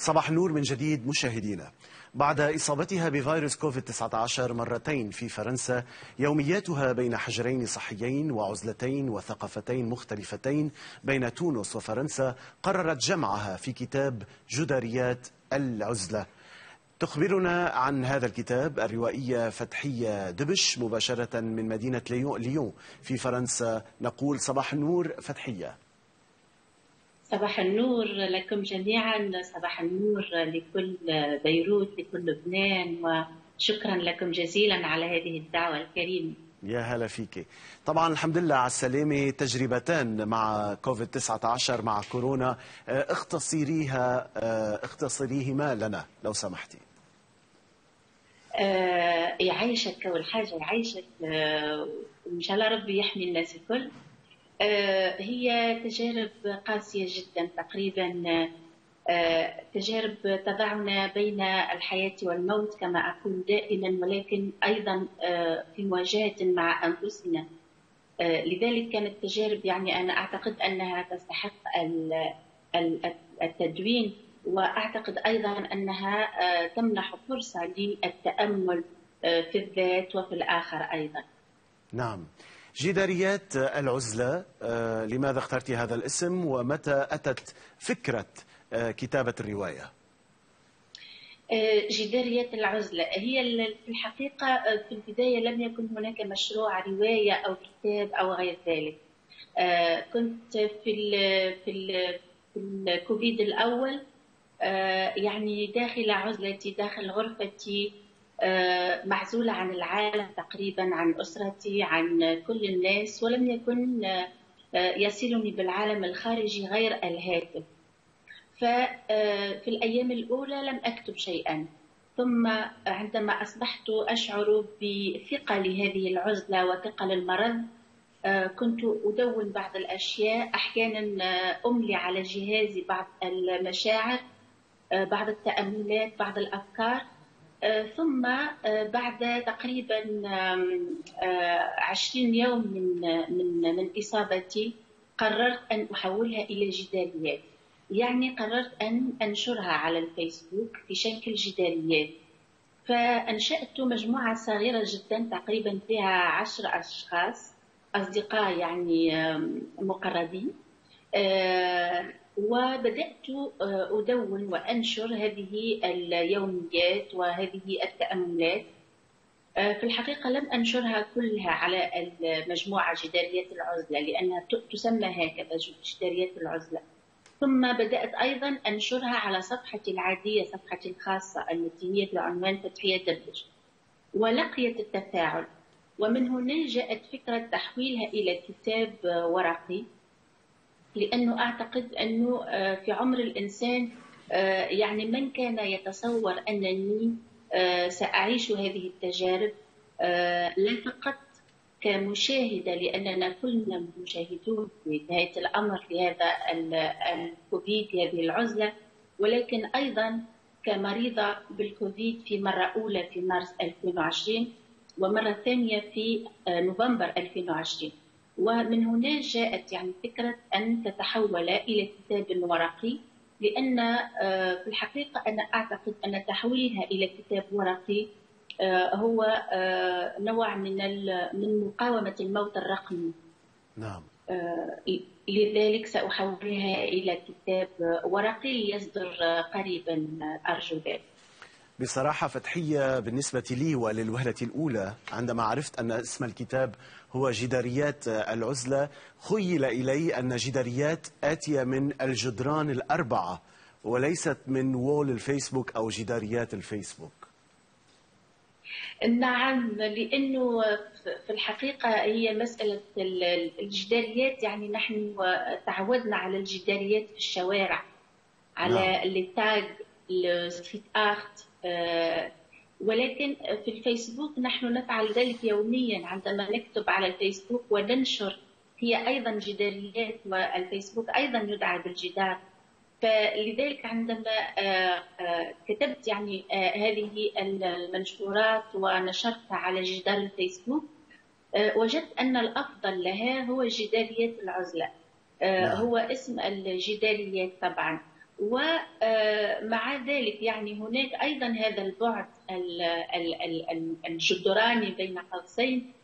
صباح النور من جديد مشاهدينا. بعد إصابتها بفيروس كوفيد-19 مرتين في فرنسا، يومياتها بين حجرين صحيين وعزلتين وثقافتين مختلفتين بين تونس وفرنسا قررت جمعها في كتاب جداريات العزلة. تخبرنا عن هذا الكتاب الروائية فتحية دبش مباشرة من مدينة ليون في فرنسا. نقول صباح النور فتحية. صباح النور لكم جميعا، صباح النور لكل بيروت، لكل لبنان، وشكرا لكم جزيلا على هذه الدعوة الكريمة. يا هلا فيك. طبعا الحمد لله على السلامة. تجربتان مع كوفيد-19 مع كورونا، اختصريهما لنا لو سمحتي. يعيشك أول حاجة، يعيشك وإن شاء الله ربي يحمي الناس الكل. هي تجارب قاسية جدا، تقريبا تجارب تضعنا بين الحياة والموت كما أقول دائما، ولكن أيضا في مواجهة مع أنفسنا. لذلك كانت تجارب يعني أنا أعتقد أنها تستحق التدوين، وأعتقد أيضا أنها تمنح فرصة للتأمل في الذات وفي الآخر أيضا. نعم. جداريات العزلة، لماذا اخترت هذا الاسم ومتى أتت فكرة كتابة الرواية؟ جداريات العزلة هي في الحقيقة في البداية لم يكن هناك مشروع رواية أو كتاب أو غير ذلك. كنت في الكوفيد الأول يعني داخل عزلتي، داخل غرفتي، معزولة عن العالم تقريبا، عن أسرتي، عن كل الناس، ولم يكن يصلني بالعالم الخارجي غير الهاتف. ففي الأيام الأولى لم أكتب شيئا، ثم عندما أصبحت أشعر بثقة لهذه العزلة وثقة للمرض، كنت أدون بعض الأشياء، أحيانا أملي على جهازي بعض المشاعر، بعض التأملات، بعض الأفكار. ثم بعد تقريبا 20 يوم من إصابتي قررت أن أحولها إلى جداريات. يعني قررت أن أنشرها على الفيسبوك في شكل جداريات. فأنشأت مجموعة صغيرة جدا تقريبا فيها 10 أشخاص أصدقاء يعني مقربين، وبدأت أدون وأنشر هذه اليوميات وهذه التأملات. في الحقيقة لم أنشرها كلها على المجموعة جداريات العزلة لأنها تسمى هكذا جداريات العزلة، ثم بدأت أيضا أنشرها على صفحتي العادية، صفحتي الخاصة التي هي بعنوان فتحية دبش، ولقيت التفاعل. ومن هنا جاءت فكرة تحويلها إلى كتاب ورقي، لأنه أعتقد أنه في عمر الإنسان يعني من كان يتصور أنني سأعيش هذه التجارب لا فقط كمشاهدة، لأننا كلنا مشاهدون في نهاية الأمر لهذا الكوفيد، هذه العزلة، ولكن أيضا كمريضة بالكوفيد في مرة أولى في مارس 2020 ومرة ثانية في نوفمبر 2020. ومن هنا جاءت يعني فكرة أن تتحول إلى كتاب ورقي، لأن في الحقيقة أنا أعتقد أن تحويلها إلى كتاب ورقي هو نوع من مقاومة الموت الرقمي. نعم. لذلك سأحولها إلى كتاب ورقي يصدر قريبا أرجو ذلك. بصراحة فتحية، بالنسبة لي وللوهلة الأولى عندما عرفت أن اسم الكتاب هو جداريات العزلة، خيل إلي أن جداريات آتية من الجدران الأربعة وليست من وول الفيسبوك أو جداريات الفيسبوك. نعم، لأنه في الحقيقة هي مسألة الجداريات، يعني نحن تعودنا على الجداريات في الشوارع، على التاج، الستريت آرت، ولكن في الفيسبوك نحن نفعل ذلك يوميا. عندما نكتب على الفيسبوك وننشر هي أيضا جداريات، والفيسبوك أيضا يدعى بالجدار. فلذلك عندما كتبت يعني هذه المنشورات ونشرتها على جدار الفيسبوك، وجدت أن الأفضل لها هو جداريات العزلة. هو اسم الجداريات طبعا، ومع ذلك يعني هناك أيضا هذا البعد الجدراني بين قوسين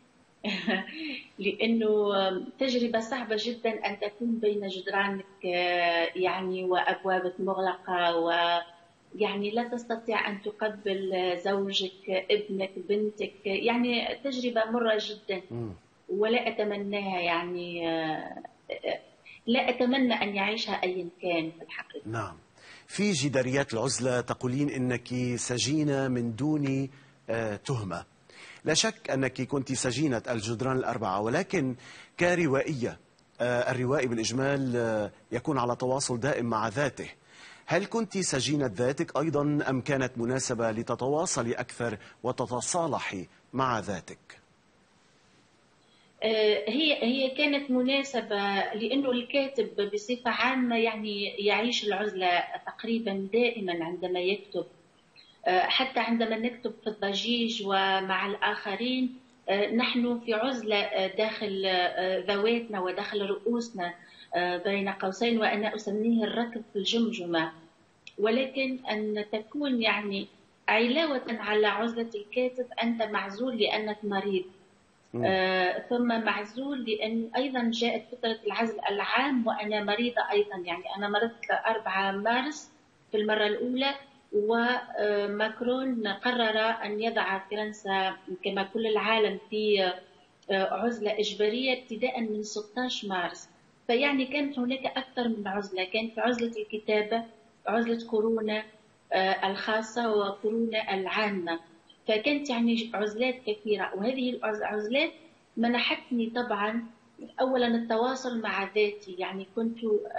لأنه تجربة صعبة جدا أن تكون بين جدرانك يعني وأبوابك مغلقة، ويعني لا تستطيع أن تقبل زوجك، ابنك، بنتك. يعني تجربة مرة جدا ولا أتمناها، يعني لا أتمنى أن يعيشها أي كان في الحقيقة. نعم. في جداريات العزلة تقولين إنك سجينة من دون تهمة. لا شك أنك كنت سجينة الجدران الأربعة، ولكن كروائية الروائي بالإجمال يكون على تواصل دائم مع ذاته. هل كنت سجينة ذاتك أيضا أم كانت مناسبة لتتواصلي أكثر وتتصالحي مع ذاتك؟ هي كانت مناسبة، لأنه الكاتب بصفة عامة يعني يعيش العزلة تقريبا دائما عندما يكتب. حتى عندما نكتب في الضجيج ومع الآخرين نحن في عزلة داخل ذواتنا وداخل رؤوسنا بين قوسين، وأنا أسميه الركض في الجمجمة. ولكن أن تكون يعني علاوة على عزلة الكاتب أنت معزول لأنك مريض، ثم معزول لأن أيضا جاءت فترة العزل العام وأنا مريضة أيضا. يعني أنا مرضت 4 مارس في المرة الأولى، وماكرون قرر أن يضع فرنسا كما كل العالم في عزلة إجبارية ابتداء من 16 مارس. فيعني كانت هناك أكثر من عزلة، كانت عزلة الكتابة، عزلة كورونا الخاصة وكورونا العامة. فكانت يعني عزلات كثيرة، وهذه العزلات منحتني طبعا أولا التواصل مع ذاتي. يعني كنت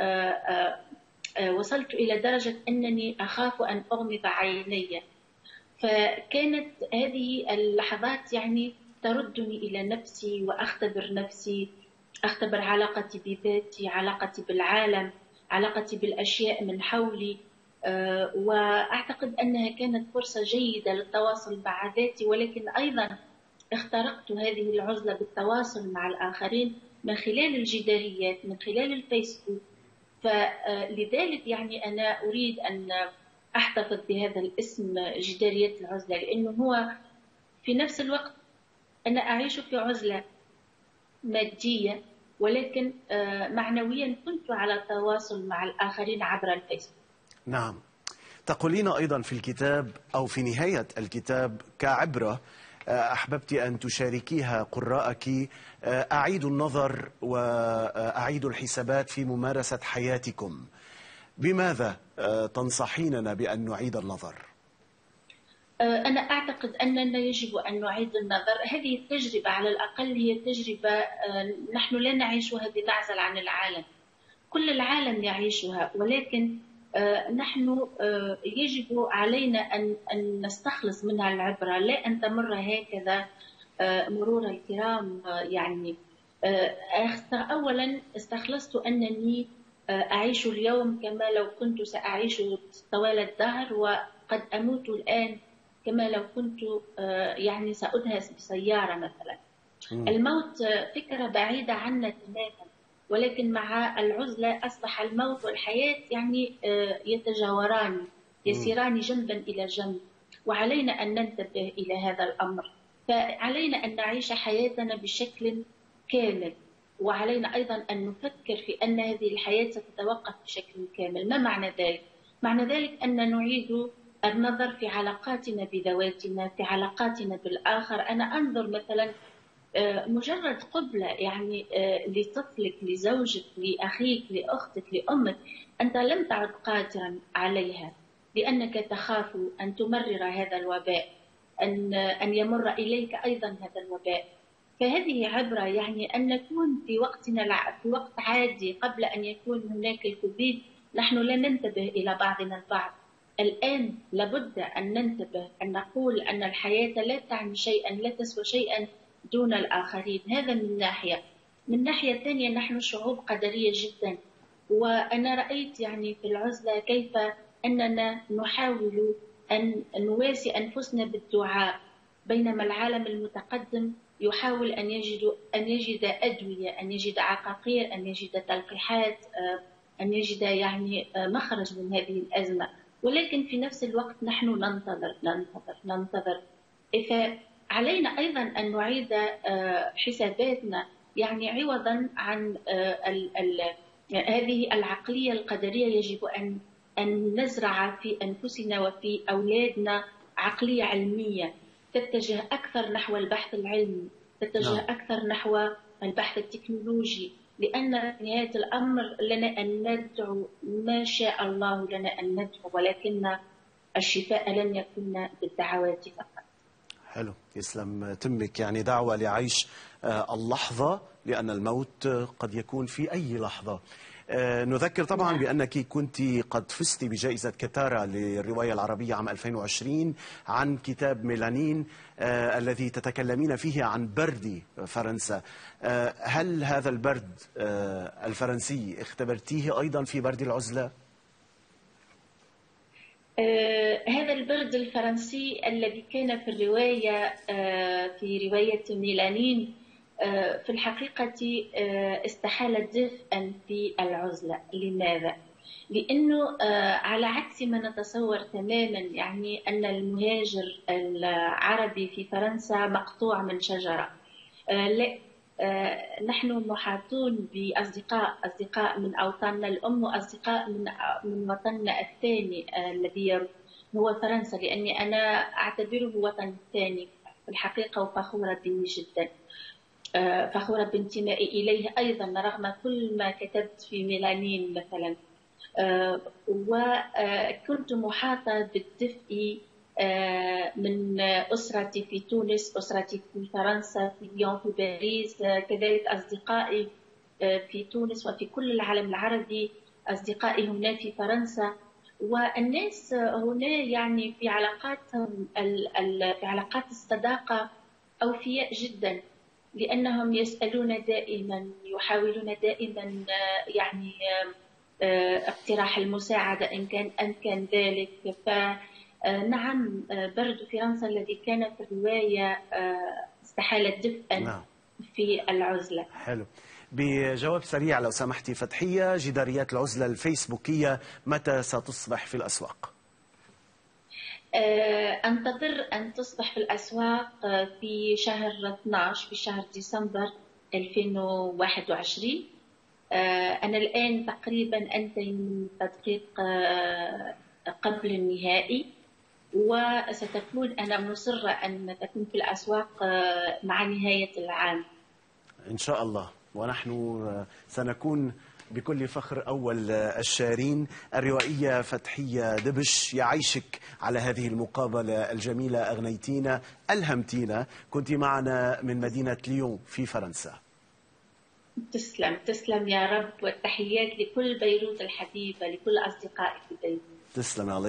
وصلت إلى درجة أنني أخاف أن أغمض عيني، فكانت هذه اللحظات يعني تردني إلى نفسي وأختبر نفسي، أختبر علاقتي بذاتي، علاقتي بالعالم، علاقتي بالأشياء من حولي. وأعتقد أنها كانت فرصة جيدة للتواصل مع ذاتي، ولكن أيضا اخترقت هذه العزلة بالتواصل مع الآخرين من خلال الجداريات، من خلال الفيسبوك. فلذلك يعني أنا أريد أن أحتفظ بهذا الاسم جداريات العزلة، لأنه هو في نفس الوقت أنا أعيش في عزلة مادية، ولكن معنويا كنت على تواصل مع الآخرين عبر الفيسبوك. نعم. تقولين أيضا في الكتاب أو في نهاية الكتاب كعبرة أحببت أن تشاركيها قراءك: أعيد النظر وأعيد الحسابات في ممارسة حياتكم. بماذا تنصحيننا بأن نعيد النظر؟ أنا أعتقد أننا يجب أن نعيد النظر. هذه التجربة على الأقل هي تجربة نحن لا نعيشها بمعزل عن العالم، كل العالم يعيشها، ولكن نحن يجب علينا أن نستخلص منها العبرة، لا أن تمر هكذا مرور الكرام. يعني أولا استخلصت أنني أعيش اليوم كما لو كنت سأعيش طوال الدهر، وقد أموت الآن كما لو كنت يعني سأدهس بسيارة مثلا. الموت فكرة بعيدة عنا تماما، ولكن مع العزلة أصبح الموت والحياة يعني يتجاوران، يسيران جنبا إلى جنب، وعلينا أن ننتبه إلى هذا الأمر. فعلينا أن نعيش حياتنا بشكل كامل، وعلينا أيضا أن نفكر في أن هذه الحياة ستتوقف بشكل كامل. ما معنى ذلك؟ معنى ذلك أن نعيد النظر في علاقاتنا بذواتنا، في علاقاتنا بالآخر. أنا أنظر مثلا مجرد قبلة يعني لطفلك، لزوجك، لأخيك، لأختك، لأمك، أنت لم تعد قادرا عليها لأنك تخاف أن تمرر هذا الوباء، أن يمر إليك أيضا هذا الوباء. فهذه عبرة، يعني أن نكون في وقتنا في وقت عادي قبل أن يكون هناك الكوفيد نحن لا ننتبه إلى بعضنا البعض. الآن لابد أن ننتبه، أن نقول أن الحياة لا تعني شيئا، لا تسوى شيئا دون الآخرين. هذا من ناحية. من ناحية ثانية نحن شعوب قدرية جدا، وأنا رأيت يعني في العزلة كيف أننا نحاول أن نواسي أنفسنا بالدعاء، بينما العالم المتقدم يحاول أن يجد أدوية، أن يجد عقاقير، أن يجد تلقيحات، أن يجد يعني مخرج من هذه الأزمة. ولكن في نفس الوقت نحن ننتظر ننتظر ننتظر. فعلينا أيضا أن نعيد حساباتنا، يعني عوضا عن هذه العقلية القدرية. يجب أن نزرع في أنفسنا وفي أولادنا عقلية علمية تتجه أكثر نحو البحث العلمي، تتجه أكثر نحو البحث التكنولوجي، لأن نهاية الأمر لنا أن ندعو ما شاء الله لنا أن ندعو، ولكن الشفاء لن يكون بالدعوات فقط. حلو، يسلم تمك. يعني دعوة لعيش اللحظة، لأن الموت قد يكون في أي لحظة. نذكر طبعا بأنك كنت قد فزت بجائزة كتارا للرواية العربية عام 2020 عن كتاب ميلانين الذي تتكلمين فيه عن برد فرنسا. هل هذا البرد الفرنسي اختبرتيه أيضا في برد العزلة؟ هذا البرد الفرنسي الذي كان في الرواية، في رواية ميلانين، في الحقيقة استحال دفئا في العزلة. لماذا؟ لأنه على عكس ما نتصور تماما، يعني أن المهاجر العربي في فرنسا مقطوع من شجرة. لا، نحن محاطون بأصدقاء من أوطاننا الأم، وأصدقاء من وطننا الثاني الذي هو فرنسا، لأني أنا أعتبره وطن ثاني في الحقيقة، وفخورة به جدا، فخورة بانتمائي إليه أيضا رغم كل ما كتبت في ميلانين مثلا. وكنت محاطة بالدفء من أسرتي في تونس، أسرتي في فرنسا، في ليون، في باريس، كذلك أصدقائي في تونس وفي كل العالم العربي، أصدقائي هنا في فرنسا. والناس هنا يعني في علاقاتهم في علاقات الصداقة أوفياء جدا، لأنهم يسألون دائما، يحاولون دائما يعني اقتراح المساعدة إن كان أمكن ذلك. فنعم، برد فرنسا الذي كان في الرواية استحال دفئا في العزلة. حلو. بجواب سريع لو سمحتي فتحية، جداريات العزلة الفيسبوكية متى ستصبح في الأسواق؟ أنتظر أن تصبح في الأسواق في شهر 12، في شهر ديسمبر 2021. أنا الآن تقريبا أنتهي من التدقيق قبل النهائي، وستكون أنا مصرة أن تكون في الأسواق مع نهاية العام إن شاء الله. ونحن سنكون بكل فخر أول الشارين. الروائية فتحية دبش، يعيشك على هذه المقابلة الجميلة، أغنيتينا، ألهمتينا، كنت معنا من مدينة ليون في فرنسا. تسلم تسلم يا رب، والتحيات لكل بيروت الحبيبة، لكل أصدقائي في بيروت. تسلم.